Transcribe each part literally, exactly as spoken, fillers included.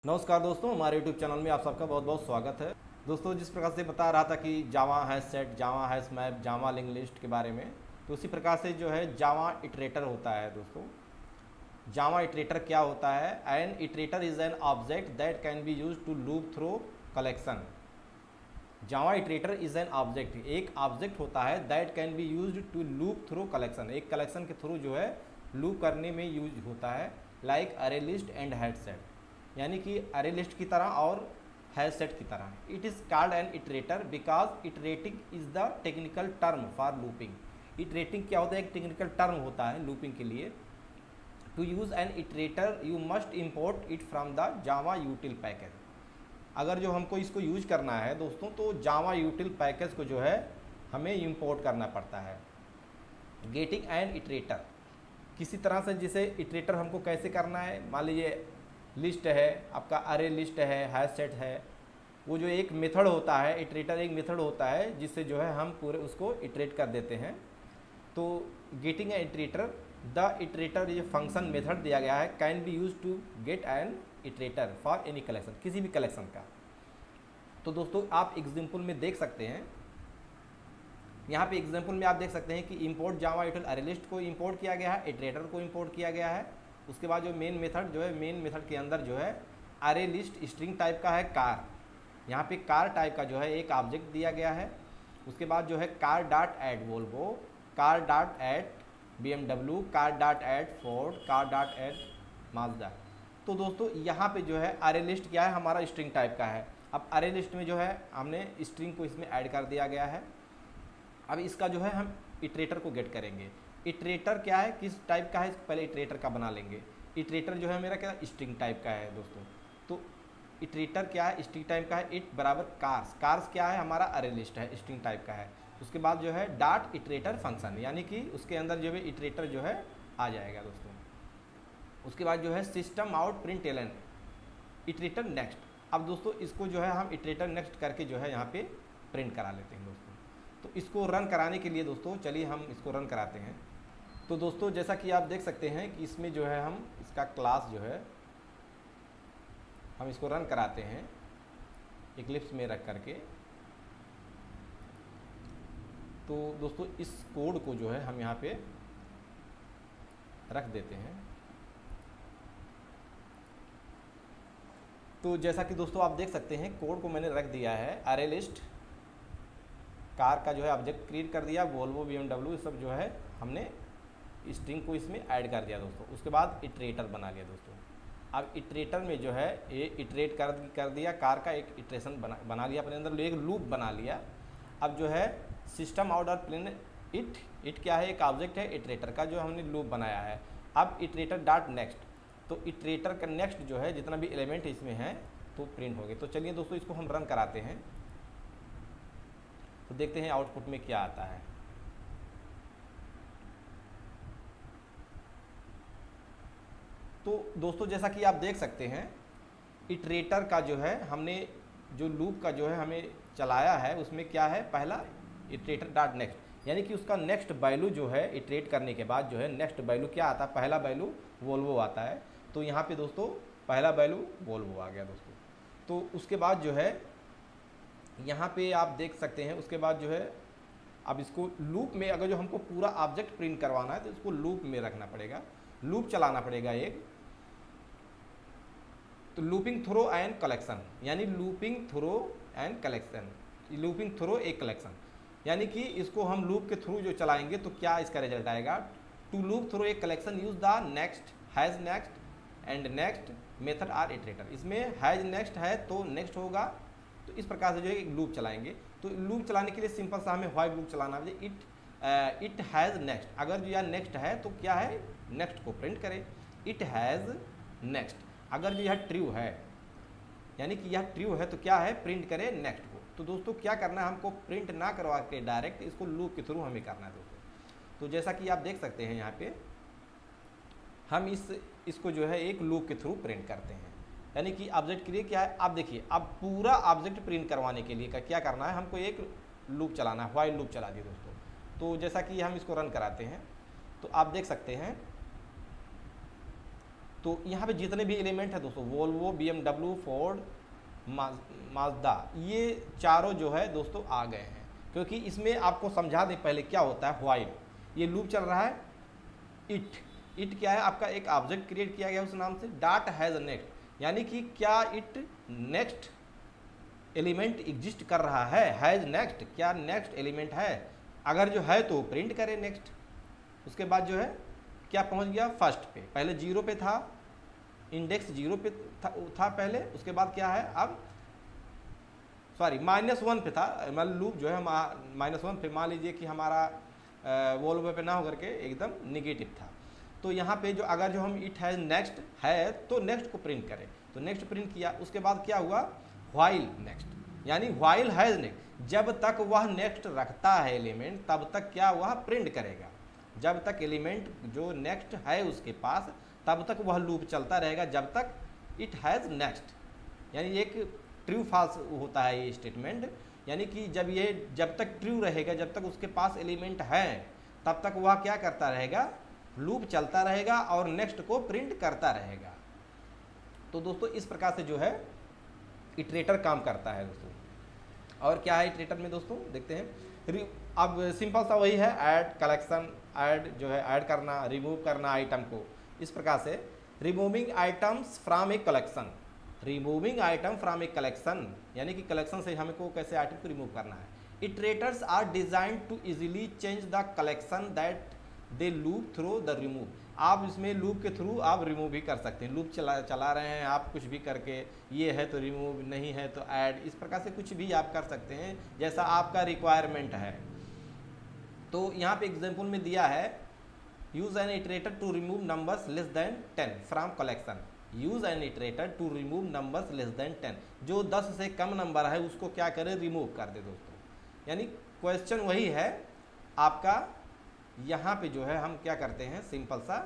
नमस्कार दोस्तों, हमारे यूट्यूब चैनल में आप सबका बहुत बहुत स्वागत है। दोस्तों, जिस प्रकार से बता रहा था कि Java hash set, Java hash map, Java link list के बारे में, तो उसी प्रकार से जो है जावा इटरेटर होता है। दोस्तों, जावा इटरेटर क्या होता है? An iterator is an object that can be use to loop through collection. Java iterator is an object, एक ऑब्जेक्ट होता है that can be use to loop through collection, एक कलेक्शन के थ्रू जो है लूप करने में यूज होता है। लाइक अरे लिस्ट एंड हैश सेट, यानी कि अरे लिस्ट की तरह और हैश सेट की तरह। It is called an iterator because iterating is the technical term for looping. Iterating क्या होता है? एक टेक्निकल टर्म होता है लूपिंग के लिए। To use an iterator you must import it from the Java util package. अगर जो हमको इसको यूज करना है दोस्तों, तो जावा यूटिल पैकेज को जो है हमें इम्पोर्ट करना पड़ता है। गेटिंग एन इटरेटर, किसी तरह से जैसे इटरेटर हमको कैसे करना है, मान लीजिए लिस्ट है आपका, अरे लिस्ट है, हैश सेट है, वो जो एक मेथड होता है, इटरेटर एक मेथड होता है जिससे जो है हम पूरे उसको इटरेट कर देते हैं। तो getting a iterator, the iterator ये फंक्शन मेथड दिया गया है, can be use to get an iterator for any collection, किसी भी कलेक्शन का। तो दोस्तों, आप एग्जाम्पल में देख सकते हैं, यहाँ पे एग्जाम्पल में आप देख सकते हैं कि इंपोर्ट जावा यूटिल अरे लिस्ट को इंपोर्ट किया गया है, इटरेटर को इंपोर्ट किया गया है। उसके बाद जो मेन मेथड जो है, मेन मेथड के अंदर जो है अरे लिस्ट स्ट्रिंग टाइप का है कार, यहाँ पे कार टाइप का जो है एक ऑब्जेक्ट दिया गया है। उसके बाद जो है car dot add Volvo, car dot add B M W, car dot add Ford, car dot add Mazda. तो दोस्तों, यहाँ पे जो है अरे लिस्ट क्या है? हमारा स्ट्रिंग टाइप का है। अब अरे लिस्ट में जो है हमने स्ट्रिंग को इसमें ऐड कर दिया गया है। अब इसका जो है हम इटरेटर को गेट करेंगे। इटरेटर क्या है, किस टाइप का है, पहले इटरेटर का बना लेंगे। इटरेटर जो है मेरा क्या स्ट्रिंग टाइप का है दोस्तों। तो इटरेटर क्या है? स्ट्रिंग टाइप का है। इट बराबर कार्स, कार्स क्या है? हमारा अरे लिस्ट है, स्ट्रिंग टाइप का है। उसके बाद जो है डॉट इटरेटर फंक्शन, यानी कि उसके अंदर जो है इटरेटर जो है आ जाएगा दोस्तों। उसके बाद जो है system out println iterator next. अब दोस्तों, इसको जो है हम इटरेटर नेक्स्ट करके जो है यहाँ पे प्रिंट करा लेते हैं दोस्तों। तो इसको रन कराने के लिए दोस्तों, चलिए हम इसको रन कराते हैं। तो दोस्तों, जैसा कि आप देख सकते हैं कि इसमें जो है हम इसका क्लास जो है हम इसको रन कराते हैं इक्लिप्स में रख करके। तो दोस्तों, इस कोड को जो है हम यहाँ पे रख देते हैं। तो जैसा कि दोस्तों आप देख सकते हैं, कोड को मैंने रख दिया है। अरे लिस्ट कार का जो है ऑब्जेक्ट क्रिएट कर दिया, वोल्वो बी एम डब्ल्यू सब जो है हमने स्ट्रिंग को इसमें ऐड कर दिया दोस्तों। उसके बाद इटरेटर बना लिया दोस्तों। अब इटरेटर में जो है ये इटरेट कर कर दिया, कार का एक इटरेशन बना बना लिया अपने अंदर, एक लूप बना लिया। अब जो है सिस्टम आउट और प्लेन इट इट क्या है? एक ऑब्जेक्ट है इटरेटर का जो हमने लूप बनाया है। अब इटरेटर डॉट नेक्स्ट, तो इटरेटर का नेक्स्ट जो है जितना भी एलिमेंट इसमें है तो प्रिंट हो गए। तो चलिए दोस्तों, इसको हम रन कराते हैं, तो देखते हैं आउटपुट में क्या आता है। तो दोस्तों, जैसा कि आप देख सकते हैं, इटरेटर का जो है हमने जो लूप का जो है हमें चलाया है, उसमें क्या है? पहला इटरेटर डॉट नेक्स्ट, यानी कि उसका नेक्स्ट वैल्यू जो है इटरेट करने के बाद जो है नेक्स्ट वैल्यू क्या आता है? पहला वैल्यू वोल्वो आता है। तो यहाँ पे दोस्तों पहला वैल्यू वोल्वो आ गया दोस्तों। तो उसके बाद जो है यहाँ पे आप देख सकते हैं, उसके बाद जो है अब इसको लूप में, अगर जो हमको पूरा ऑब्जेक्ट प्रिंट करवाना है तो इसको लूप में रखना पड़ेगा, लूप चलाना पड़ेगा एक। तो लूपिंग थ्रो एंड कलेक्शन, यानी looping through and collection, looping through एक कलेक्शन, यानी कि इसको हम लूप के थ्रू जो चलाएंगे तो क्या इसका रिजल्ट आएगा? टू लूप थ्रो एक collection use the next, has next and next method are iterator. इसमें हैज नेक्स्ट है तो नेक्स्ट होगा। तो इस प्रकार से जो है एक लूप चलाएंगे। तो लूप चलाने के लिए सिंपल सा हमें व्हाइल लूप चलाना है। इट इट हैज़ नेक्स्ट, अगर जो यह नेक्स्ट है तो क्या है? नेक्स्ट को प्रिंट करें। इट हैज़ नेक्स्ट, अगर जो यह ट्रू है, यानी कि यह ट्रू है तो क्या है? प्रिंट करें नेक्स्ट को। तो दोस्तों, क्या करना है हमको? प्रिंट ना करवा के डायरेक्ट इसको लूप के थ्रू हमें करना है दोस्तों। तो जैसा कि आप देख सकते हैं, यहाँ पे हम इस इसको जो है एक लूप के थ्रू प्रिंट करते हैं, यानी कि ऑब्जेक्ट के लिए क्या है? आप देखिए, अब पूरा ऑब्जेक्ट प्रिंट करवाने के लिए का क्या करना है? हमको एक लूप चलाना है, व्हाइल लूप चला दिए दोस्तों। तो जैसा कि हम इसको रन कराते हैं, तो आप देख सकते हैं तो यहाँ पे जितने भी एलिमेंट है दोस्तों, Volvo, B M W, Ford, Mazda, ये चारों जो है दोस्तों आ गए हैं। क्योंकि इसमें आपको समझा दें पहले क्या होता है व्हाइल। ये लूप चल रहा है, इट इट क्या है, आपका एक ऑब्जेक्ट क्रिएट किया गया उस नाम से, डाट हैज नेक्स्ट, यानी कि क्या इट नेक्स्ट एलिमेंट एग्जिस्ट कर रहा है, हैज नेक्स्ट, क्या नेक्स्ट एलिमेंट है, अगर जो है तो प्रिंट करे नेक्स्ट। उसके बाद जो है क्या पहुंच गया फर्स्ट पे, पहले जीरो पे था, इंडेक्स जीरो पे था, था पहले, उसके बाद क्या है अब सॉरी माइनस वन पे था, मतलब लूप जो है माइनस वन पे, मान लीजिए कि हमारा वोल्व पे ना होकर के एकदम निगेटिव था। तो यहाँ पे जो अगर जो हम इट हैज नेक्स्ट है तो नेक्स्ट को प्रिंट करें, तो नेक्स्ट प्रिंट किया। उसके बाद क्या हुआ, व्हाइल नेक्स्ट, यानी व्हाइल हैज नेक्स्ट, जब तक वह नेक्स्ट रखता है एलिमेंट तब तक क्या वह प्रिंट करेगा, जब तक एलिमेंट जो नेक्स्ट है उसके पास तब तक वह लूप चलता रहेगा, जब तक इट हैज़ नेक्स्ट। यानी एक ट्रू फॉल्स होता है ये स्टेटमेंट, यानी कि जब ये जब तक ट्रू रहेगा, जब तक उसके पास एलिमेंट है तब तक वह क्या करता रहेगा, लूप चलता रहेगा और नेक्स्ट को प्रिंट करता रहेगा। तो दोस्तों इस प्रकार से जो है इटरेटर काम करता है दोस्तों। और क्या है इटरेटर में दोस्तों, देखते हैं। अब सिंपल सा वही है, ऐड, कलेक्शन, ऐड जो है ऐड करना, रिमूव करना आइटम को, इस प्रकार से removing items from a collection, removing item from a collection, यानी कि कलेक्शन से हमको कैसे आइटम को रिमूव करना है। Iterators are designed to easily change the collection that they loop through the remove. आप इसमें लूप के थ्रू आप रिमूव भी कर सकते हैं, लूप चला चला रहे हैं आप कुछ भी करके, ये है तो रिमूव, नहीं है तो ऐड, इस प्रकार से कुछ भी आप कर सकते हैं जैसा आपका रिक्वायरमेंट है। तो यहाँ पे एग्जाम्पल में दिया है, use an iterator to remove numbers less than ten from collection, use an iterator to remove numbers less than ten, जो दस से कम नंबर है उसको क्या करे, रिमूव कर दे दोस्तों। यानी क्वेश्चन वही है आपका, यहाँ पे जो है हम क्या करते हैं, सिंपल सा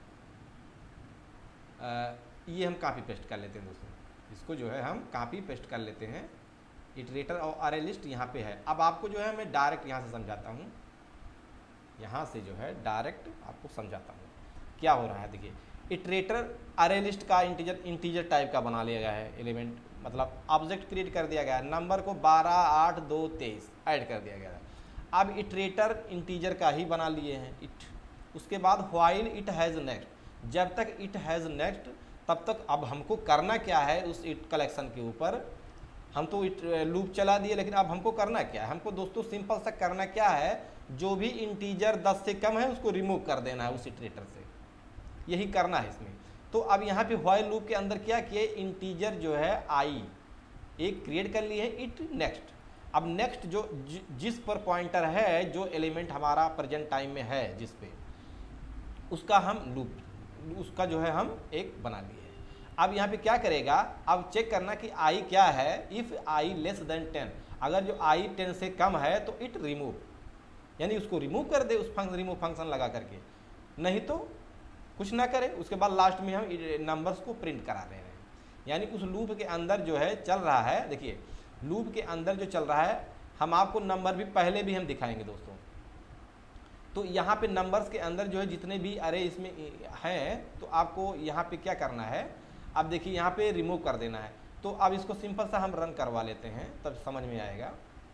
आ, ये हम कॉपी पेस्ट कर लेते हैं दोस्तों, इसको जो है हम कॉपी पेस्ट कर लेते हैं। इटरेटर और अरे लिस्ट यहाँ पे है। अब आपको जो है मैं डायरेक्ट यहाँ से समझाता हूँ, यहाँ से जो है डायरेक्ट आपको समझाता हूँ क्या हो रहा है। देखिए इटरेटर अरे लिस्ट का इंटीजर इंटीजर टाइप का बना लिया गया है एलिमेंट, मतलब ऑब्जेक्ट क्रिएट कर दिया गया है, नंबर को बारह, आठ, दो, तेईस ऐड कर दिया गया है। अब इटरेटर इंटीजर का ही बना लिए हैं इट। उसके बाद व्हाइल इट हैज़ नेक्स्ट, जब तक इट हैज़ नेक्स्ट तब तक अब हमको करना क्या है उस इट कलेक्शन के ऊपर, हम तो इट लूप चला दिए, लेकिन अब हमको करना क्या है, हमको दोस्तों सिंपल सा करना क्या है, जो भी इंटीजर दस से कम है उसको रिमूव कर देना है उस इटरेटर से, यही करना है इसमें। तो अब यहाँ पे व्हाइल लूप के अंदर क्या किए, इंटीजर जो है आई एक क्रिएट कर लिए है इट नेक्स्ट। अब नेक्स्ट जो जि, जिस पर पॉइंटर है, जो एलिमेंट हमारा प्रेजेंट टाइम में है जिस पे, उसका हम लूप उसका जो है हम एक बना लिए हैं। अब यहाँ पे क्या करेगा, अब चेक करना कि आई क्या है, if i less than ten, अगर जो आई टेन से कम है तो इट रिमूव, यानी उसको रिमूव कर दे उस फंक्शन रिमूव फंक्शन लगा करके, नहीं तो कुछ ना करे। उसके बाद लास्ट में हम नंबर्स को प्रिंट करा रहे हैं, यानी उस लूप के अंदर जो है चल रहा है। देखिए लूप के अंदर जो चल रहा है, हम आपको नंबर भी पहले भी हम दिखाएंगे दोस्तों। तो यहाँ पे नंबर्स के अंदर जो है जितने भी अरे इसमें हैं, तो आपको यहाँ पे क्या करना है, अब देखिए यहाँ पे रिमूव कर देना है। तो अब इसको सिंपल सा हम रन करवा लेते हैं, तब समझ में आएगा।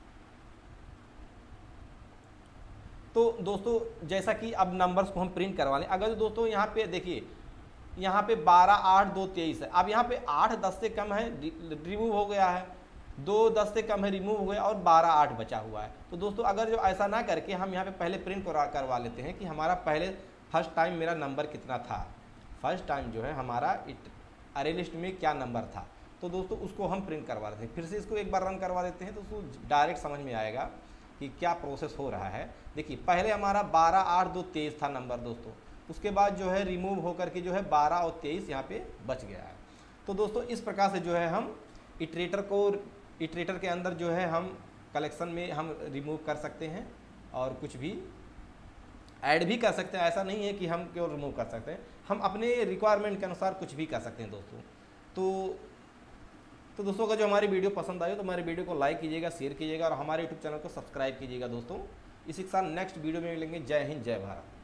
तो दोस्तों जैसा कि अब नंबर्स को हम प्रिंट करवा लें, अगर दोस्तों यहाँ पे देखिए यहाँ पे बारह, आठ, दो, तेईस है, अब यहाँ पे आठ दस से कम है रिमूव हो गया है, दो दस से कम है रिमूव हो गया, और बारह आठ बचा हुआ है। तो दोस्तों अगर जो ऐसा ना करके हम यहाँ पे पहले प्रिंट करवा लेते हैं कि हमारा पहले फर्स्ट टाइम मेरा नंबर कितना था, फर्स्ट टाइम जो है हमारा इट अरे लिस्ट में क्या नंबर था, तो दोस्तों उसको हम प्रिंट करवा लेते हैं। फिर से इसको एक बार रन करवा देते हैं तो उसको डायरेक्ट समझ में आएगा कि क्या प्रोसेस हो रहा है। देखिए पहले हमारा बारह, आठ, दो, तेईस था नंबर दोस्तों, उसके बाद जो है रिमूव होकर के जो है बारह और तेईस यहाँ पे बच गया है। तो दोस्तों इस प्रकार से जो है हम इटरेटर को इटरेटर के अंदर जो है हम कलेक्शन में हम रिमूव कर सकते हैं और कुछ भी ऐड भी कर सकते हैं। ऐसा नहीं है कि हम क्यों रिमूव कर सकते हैं, हम अपने रिक्वायरमेंट के अनुसार कुछ भी कर सकते हैं दोस्तों। तो तो दोस्तों अगर जो हमारी वीडियो पसंद आई हो तो हमारे वीडियो को लाइक कीजिएगा, शेयर कीजिएगा और हमारे यूट्यूब चैनल को सब्सक्राइब कीजिएगा दोस्तों। इसी के साथ नेक्स्ट वीडियो में मिलेंगे। जय हिंद, जय भारत।